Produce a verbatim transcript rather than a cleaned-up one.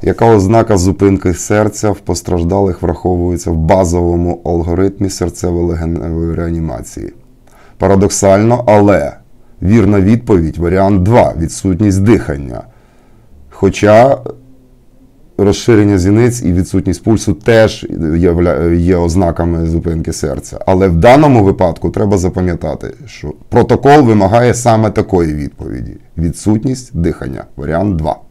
Яка ознака зупинки серця в постраждалих враховується в базовому алгоритмі серцево-легеневої реанімації? Парадоксально, але вірна відповідь – варіант два – відсутність дихання. Хоча розширення зіниць і відсутність пульсу теж є ознаками зупинки серця. Але в даному випадку треба запам'ятати, що протокол вимагає саме такої відповіді – відсутність дихання. Варіант два.